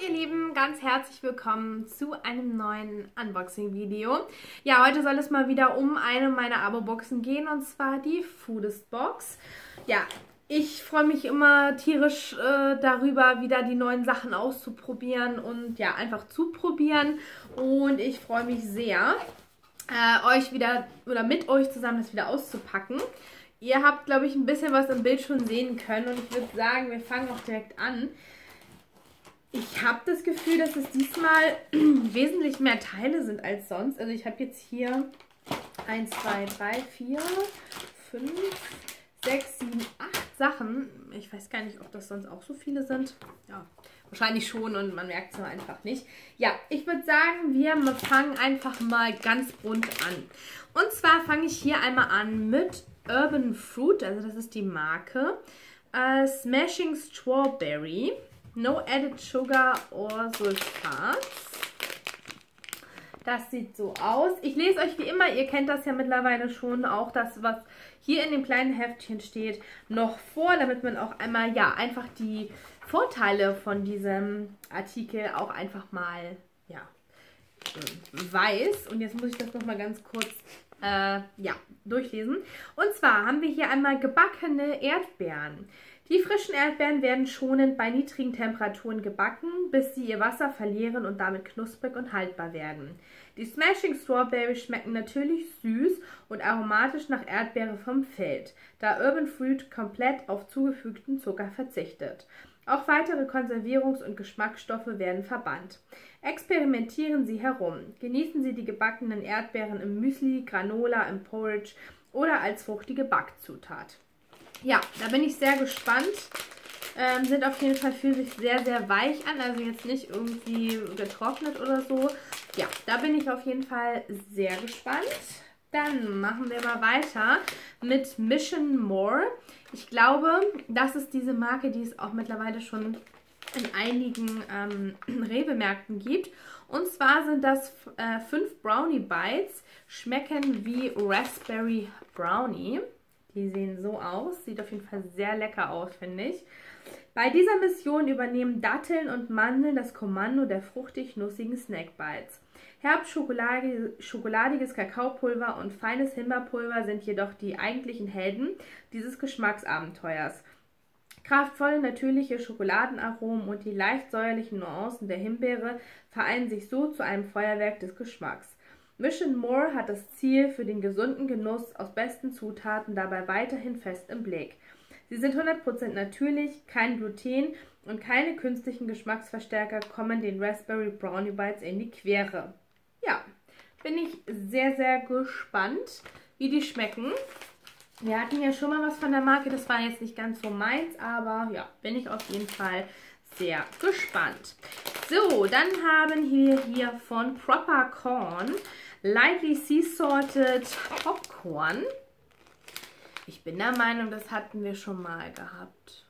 ihr Lieben, ganz herzlich willkommen zu einem neuen Unboxing-Video. Ja, heute soll es mal wieder um eine meiner Abo-Boxen gehen, und zwar die Foodist-Box. Ja, ich freue mich immer tierisch darüber, wieder die neuen Sachen auszuprobieren und ja, einfach zu probieren. Und ich freue mich sehr, euch wieder oder mit euch zusammen das wieder auszupacken. Ihr habt, glaube ich, ein bisschen was im Bild schon sehen können, und ich würde sagen, wir fangen auch direkt an. Ich habe das Gefühl, dass es diesmal wesentlich mehr Teile sind als sonst. Also ich habe jetzt hier 1, 2, 3, 4, 5, 6, 7, 8 Sachen. Ich weiß gar nicht, ob das sonst auch so viele sind. Ja, wahrscheinlich schon, und man merkt es nur einfach nicht. Ja, ich würde sagen, wir fangen einfach mal ganz bunt an. Und zwar fange ich hier einmal an mit Urban Fruit, also das ist die Marke. Smashing Strawberry. No added sugar or sulfats. Das sieht so aus. Ich lese euch wie immer, ihr kennt das ja mittlerweile schon, auch das, was hier in dem kleinen Heftchen steht, noch vor, damit man auch einmal, ja, einfach die Vorteile von diesem Artikel auch einfach mal, ja, weiß. Und jetzt muss ich das nochmal ganz kurz, ja, durchlesen. Und zwar haben wir hier einmal gebackene Erdbeeren. Die frischen Erdbeeren werden schonend bei niedrigen Temperaturen gebacken, bis sie ihr Wasser verlieren und damit knusprig und haltbar werden. Die Smashing Strawberries schmecken natürlich süß und aromatisch nach Erdbeere vom Feld, da Urban Fruit komplett auf zugefügten Zucker verzichtet. Auch weitere Konservierungs- und Geschmacksstoffe werden verbannt. Experimentieren Sie herum. Genießen Sie die gebackenen Erdbeeren im Müsli, Granola, im Porridge oder als fruchtige Backzutat. Ja, da bin ich sehr gespannt. Sind auf jeden Fall, fühlen sich sehr, sehr weich an, also jetzt nicht irgendwie getrocknet oder so. Ja, da bin ich auf jeden Fall sehr gespannt. Dann machen wir mal weiter mit Mission More. Ich glaube, das ist diese Marke, die es auch mittlerweile schon in einigen Rewe-Märkten gibt. Und zwar sind das 5 Brownie Bites, schmecken wie Raspberry Brownie. Die sehen so aus. Sieht auf jeden Fall sehr lecker aus, finde ich. Bei dieser Mission übernehmen Datteln und Mandeln das Kommando der fruchtig-nussigen Snackbites. Herb-schokoladiges Kakaopulver und feines Himbeerpulver sind jedoch die eigentlichen Helden dieses Geschmacksabenteuers. Kraftvolle, natürliche Schokoladenaromen und die leicht säuerlichen Nuancen der Himbeere vereinen sich so zu einem Feuerwerk des Geschmacks. Mission More hat das Ziel für den gesunden Genuss aus besten Zutaten dabei weiterhin fest im Blick. Sie sind 100% natürlich, kein Gluten und keine künstlichen Geschmacksverstärker kommen den Raspberry Brownie Bites in die Quere. Ja, bin ich sehr, sehr gespannt, wie die schmecken. Wir hatten ja schon mal was von der Marke, das war jetzt nicht ganz so meins, aber ja, bin ich auf jeden Fall sehr gespannt. So, dann haben wir hier von Proper Corn Lightly Sea Salted Popcorn. Ich bin der Meinung, das hatten wir schon mal gehabt.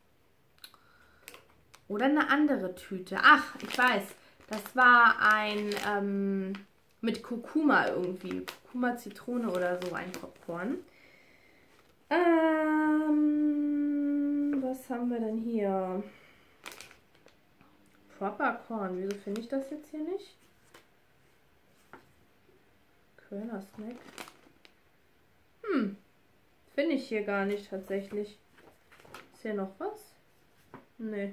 Oder eine andere Tüte. Ach, ich weiß. Das war ein mit Kurkuma irgendwie. Kurkuma, Zitrone oder so ein Popcorn. Was haben wir denn hier? Proper Corn. Wieso finde ich das jetzt hier nicht? Kölner Snack. Finde ich hier gar nicht tatsächlich. Ist hier noch was? Nee.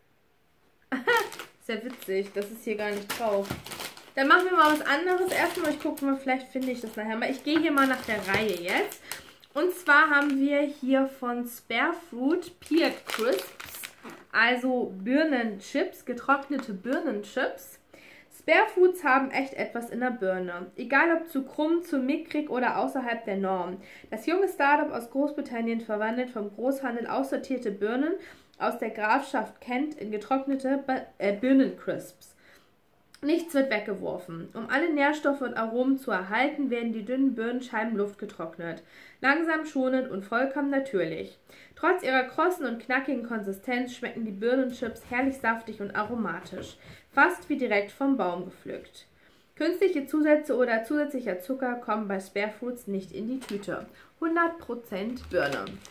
Ist ja witzig. Das ist hier gar nicht drauf. Dann machen wir mal was anderes. Erstmal, ich gucke mal, vielleicht finde ich das nachher mal. Ich gehe hier mal nach der Reihe jetzt. Und zwar haben wir hier von Spare Fruit Pear Crisps. Also Birnenchips, getrocknete Birnenchips. Spare Foods haben echt etwas in der Birne. Egal ob zu krumm, zu mickrig oder außerhalb der Norm. Das junge Startup aus Großbritannien verwandelt vom Großhandel aussortierte Birnen aus der Grafschaft Kent in getrocknete Birnencrisps. Nichts wird weggeworfen. Um alle Nährstoffe und Aromen zu erhalten, werden die dünnen Birnenscheiben luftgetrocknet. Langsam, schonend und vollkommen natürlich. Trotz ihrer krossen und knackigen Konsistenz schmecken die Birnenchips herrlich saftig und aromatisch. Fast wie direkt vom Baum gepflückt. Künstliche Zusätze oder zusätzlicher Zucker kommen bei Spare Foods nicht in die Tüte. 100% Birne.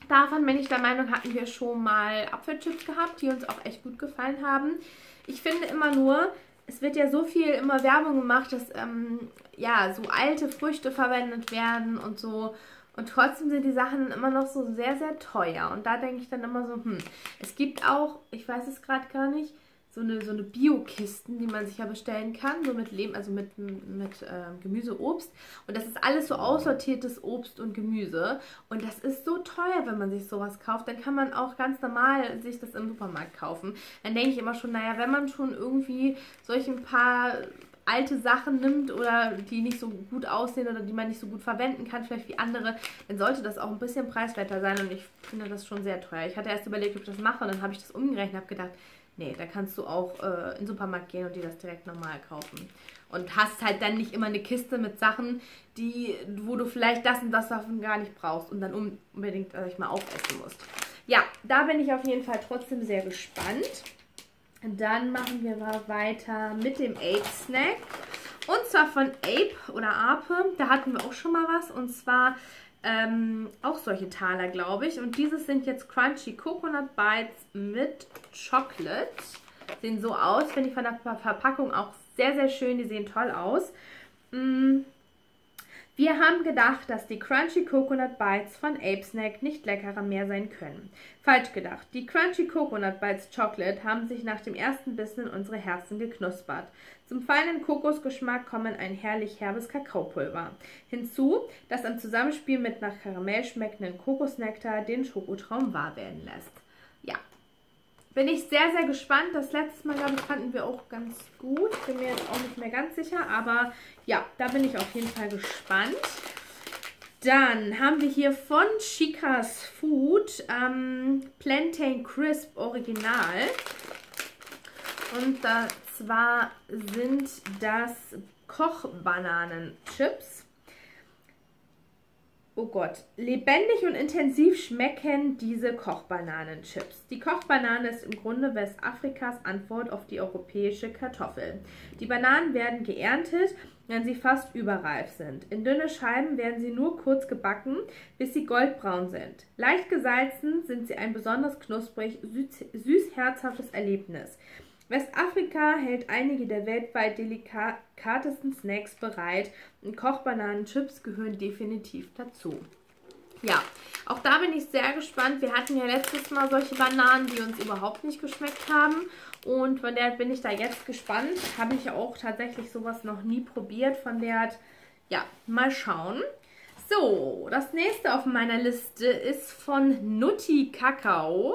Davon bin ich der Meinung, hatten wir schon mal Apfelchips gehabt, die uns auch echt gut gefallen haben. Ich finde immer nur, es wird ja so viel immer Werbung gemacht, dass ja, so alte Früchte verwendet werden und so. Und trotzdem sind die Sachen immer noch so sehr, sehr teuer. Und da denke ich dann immer so, es gibt auch, ich weiß es gerade gar nicht, so eine Bio-Kisten, die man sich ja bestellen kann, so mit Gemüse, Obst. Und das ist alles so aussortiertes Obst und Gemüse. Und das ist so teuer, wenn man sich sowas kauft. Dann kann man auch ganz normal sich das im Supermarkt kaufen. Dann denke ich immer schon, naja, wenn man schon irgendwie solche ein paar alte Sachen nimmt oder die nicht so gut aussehen oder die man nicht so gut verwenden kann, vielleicht wie andere, dann sollte das auch ein bisschen preiswerter sein. Und ich finde das schon sehr teuer. Ich hatte erst überlegt, ob ich das mache und dann habe ich das umgerechnet und habe gedacht, nee, da kannst du auch in den Supermarkt gehen und dir das direkt normal kaufen. Und hast halt dann nicht immer eine Kiste mit Sachen, wo du vielleicht das und das davon gar nicht brauchst und dann unbedingt, sag ich mal, aufessen musst. Ja, da bin ich auf jeden Fall trotzdem sehr gespannt. Dann machen wir mal weiter mit dem Ape Snack. Und zwar von Ape oder Ape. Da hatten wir auch schon mal was. Und zwar auch solche Taler, glaube ich. Und dieses sind jetzt Crunchy Coconut Bites mit Chocolate. Sehen so aus. Finde ich von der Verpackung auch sehr, sehr schön. Die sehen toll aus. Wir haben gedacht, dass die Crunchy Coconut Bites von Ape Snack nicht leckerer mehr sein können. Falsch gedacht. Die Crunchy Coconut Bites Chocolate haben sich nach dem ersten Bissen in unsere Herzen geknuspert. Zum feinen Kokosgeschmack kommen ein herrlich herbes Kakaopulver hinzu, das im Zusammenspiel mit nach Karamell schmeckenden Kokosnektar den Schokotraum wahr werden lässt. Ja, bin ich sehr, sehr gespannt. Das letzte Mal, glaube ich, fanden wir auch ganz gut. Bin mir jetzt auch nicht mehr ganz sicher, aber ja, da bin ich auf jeden Fall gespannt. Dann haben wir hier von Chica's Food Plantain Crisp Original. Und zwar sind das Kochbananenchips. Oh Gott, lebendig und intensiv schmecken diese Kochbananenchips. Die Kochbanane ist im Grunde Westafrikas Antwort auf die europäische Kartoffel. Die Bananen werden geerntet, wenn sie fast überreif sind. In dünne Scheiben werden sie nur kurz gebacken, bis sie goldbraun sind. Leicht gesalzen sind sie ein besonders knusprig, süß-herzhaftes Erlebnis. Westafrika hält einige der weltweit delikatesten Snacks bereit und Kochbananenchips gehören definitiv dazu. Ja, auch da bin ich sehr gespannt. Wir hatten ja letztes Mal solche Bananen, die uns überhaupt nicht geschmeckt haben. Und von der bin ich da jetzt gespannt. Habe ich auch tatsächlich sowas noch nie probiert. Von der, ja, mal schauen. So, das nächste auf meiner Liste ist von Nutty Kakao.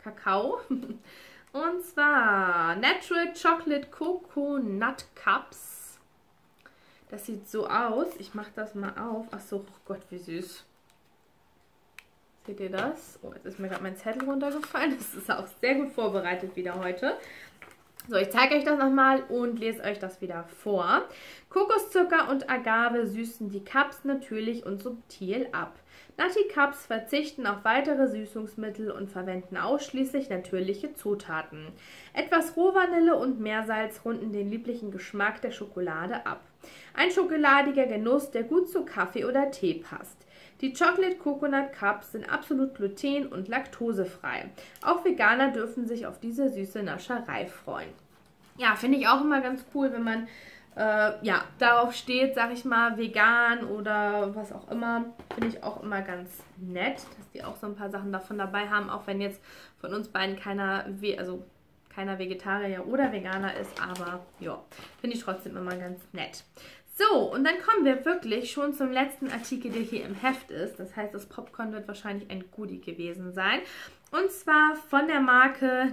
Und zwar Natural Chocolate Coconut Cups. Das sieht so aus. Ich mache das mal auf. Achso, oh Gott, wie süß. Seht ihr das? Oh, jetzt ist mir gerade mein Zettel runtergefallen. Das ist auch sehr gut vorbereitet wieder heute. So, ich zeige euch das nochmal und lese euch das wieder vor. Kokoszucker und Agave süßen die Cups natürlich und subtil ab. Nutty Cups verzichten auf weitere Süßungsmittel und verwenden ausschließlich natürliche Zutaten. Etwas Rohvanille und Meersalz runden den lieblichen Geschmack der Schokolade ab. Ein schokoladiger Genuss, der gut zu Kaffee oder Tee passt. Die Chocolate Coconut Cups sind absolut gluten- und laktosefrei. Auch Veganer dürfen sich auf diese süße Nascherei freuen. Ja, finde ich auch immer ganz cool, wenn man ja, darauf steht, sag ich mal, vegan oder was auch immer. Finde ich auch immer ganz nett, dass die auch so ein paar Sachen davon dabei haben, auch wenn jetzt von uns beiden keiner Vegetarier oder Veganer ist, aber ja, finde ich trotzdem immer ganz nett. So, und dann kommen wir wirklich schon zum letzten Artikel, der hier im Heft ist. Das heißt, das Popcorn wird wahrscheinlich ein Goodie gewesen sein. Und zwar von der Marke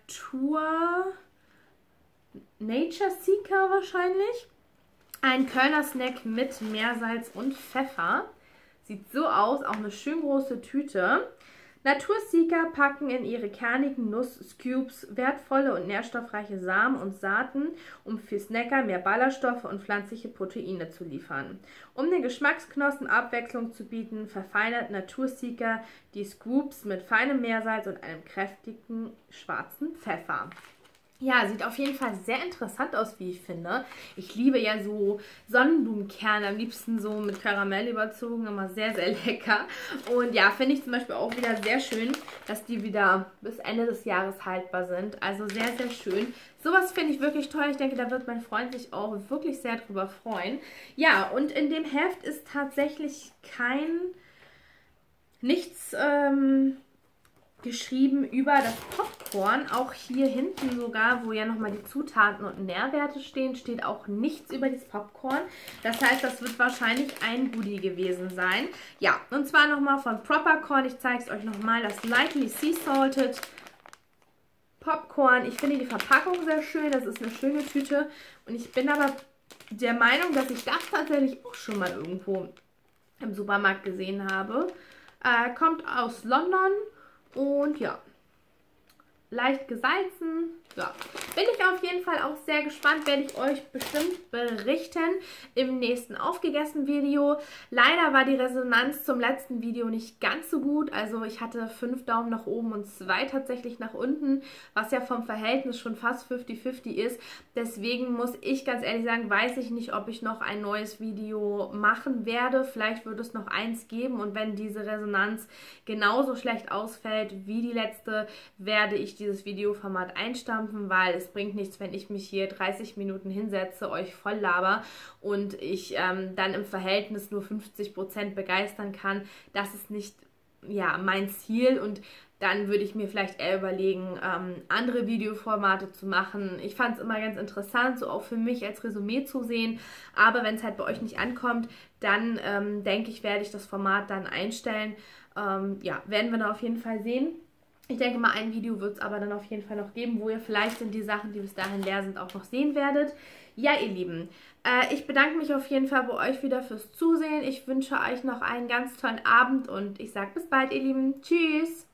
Nature Seeker wahrscheinlich. Ein Kölner Snack mit Meersalz und Pfeffer. Sieht so aus, auch eine schön große Tüte. Naturseeker packen in ihre kernigen Nuss-Scoops wertvolle und nährstoffreiche Samen und Saaten, um für Snacker mehr Ballaststoffe und pflanzliche Proteine zu liefern. Um den Geschmacksknospen Abwechslung zu bieten, verfeinert Naturseeker die Scoops mit feinem Meersalz und einem kräftigen schwarzen Pfeffer. Ja, sieht auf jeden Fall sehr interessant aus, wie ich finde. Ich liebe ja so Sonnenblumenkerne, am liebsten so mit Karamell überzogen, immer sehr, sehr lecker. Und ja, finde ich zum Beispiel auch wieder sehr schön, dass die wieder bis Ende des Jahres haltbar sind. Also sehr, sehr schön. Sowas finde ich wirklich toll. Ich denke, da wird mein Freund sich auch wirklich sehr drüber freuen. Ja, und in dem Heft ist tatsächlich nichts geschrieben über das Popcorn. Auch hier hinten sogar, wo ja nochmal die Zutaten und Nährwerte stehen, steht auch nichts über das Popcorn. Das heißt, das wird wahrscheinlich ein Goodie gewesen sein. Ja, und zwar nochmal von Propercorn. Ich zeige es euch nochmal. Das Lightly Sea Salted Popcorn. Ich finde die Verpackung sehr schön. Das ist eine schöne Tüte. Und ich bin aber der Meinung, dass ich das tatsächlich auch schon mal irgendwo im Supermarkt gesehen habe. Kommt aus London. Und ja, leicht gesalzen. Ja, bin ich auf jeden Fall auch sehr gespannt, werde ich euch bestimmt berichten im nächsten Aufgegessen-Video. Leider war die Resonanz zum letzten Video nicht ganz so gut. Also ich hatte 5 Daumen nach oben und 2 tatsächlich nach unten, was ja vom Verhältnis schon fast 50-50 ist. Deswegen muss ich ganz ehrlich sagen, weiß ich nicht, ob ich noch ein neues Video machen werde. Vielleicht wird es noch eins geben und wenn diese Resonanz genauso schlecht ausfällt wie die letzte, werde ich dieses Videoformat einstampfen, weil es bringt nichts, wenn ich mich hier 30 Minuten hinsetze, euch voll laber und ich dann im Verhältnis nur 50% begeistern kann. Das ist nicht, ja, mein Ziel und dann würde ich mir vielleicht eher überlegen, andere Videoformate zu machen. Ich fand es immer ganz interessant, so auch für mich als Resümee zu sehen, aber wenn es halt bei euch nicht ankommt, dann denke ich, werde ich das Format dann einstellen. Ja, werden wir dann auf jeden Fall sehen. Ich denke mal, ein Video wird es aber dann auf jeden Fall noch geben, wo ihr vielleicht die Sachen, die bis dahin leer sind, auch noch sehen werdet. Ja, ihr Lieben, ich bedanke mich auf jeden Fall bei euch wieder fürs Zusehen. Ich wünsche euch noch einen ganz tollen Abend und ich sage bis bald, ihr Lieben. Tschüss!